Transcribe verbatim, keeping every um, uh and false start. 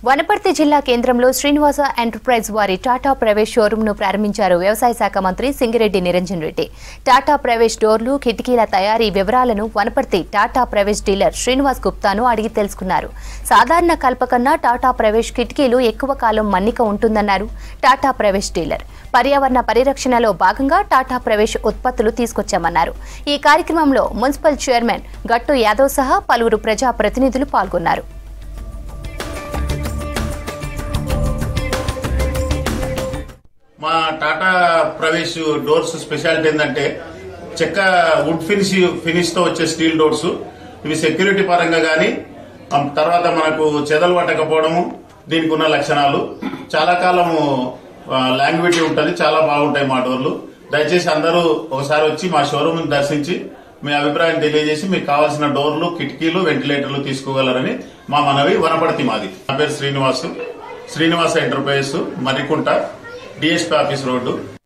వనపర్తి జిల్లా కేంద్రంలో శ్రీనివాస ఎంటర్ప్రైజ్ వారి టాటా ప్రవేశ్ షోరూమ్ ను ప్రారంభించారు వ్యవసాయ శాఖ మంత్రి సింగిరెడ్డి నిరంజన్ రెడ్డి. టాటా ప్రవేశ్ డోర్లు, కిటికీల తయారీ వివరాలను వనపర్తి టాటా ప్రవేశ్ డీలర్ శ్రీనివాస్ గుప్తాను అడిగి తెలుసుకున్నారు. సాధారణ కల్ప కన్నా టాటా ప్రవేశ్ కిటికీలు ఎక్కువ కాలం మన్నిక ఉంటుందన్నారు టాటా ప్రవేశ్ డీలర్. పర్యావరణ పరిరక్షణలో భాగంగా టాటా ప్రవేశ్ ఉత్పత్తులు తీసుకొచ్చామన్నారు. ఈ కార్యక్రమంలో మున్సిపల్ చైర్మన్ గట్టు యాదవ్ సహా పలువురు ప్రజా ప్రతినిధులు పాల్గొన్నారు. మా టాటా ప్రవేశ్ డోర్స్ స్పెషాలిటీ ఏంటంటే చెక్క వుడ్ ఫినిష్ ఫినిష్ తో వచ్చే స్టీల్ డోర్స్. ఇవి సెక్యూరిటీ పరంగా గానీ, తర్వాత మనకు చెదలు పట్టకపోవడము దీనికి ఉన్న లక్షణాలు. చాలా కాలము లాంగ్విటీ ఉంటుంది, చాలా బాగుంటాయి మా డోర్లు. దయచేసి అందరూ ఒకసారి వచ్చి మా షోరూమ్ దర్శించి మీ అభిప్రాయం తెలియజేసి మీకు కావాల్సిన డోర్లు, కిటికీలు, వెంటిలేటర్లు తీసుకోగలరని మా మనవి. వనపర్తి మాది. నా పేరు Srinivasu, Srinivasa enterprises, Marikunta, DSP office road.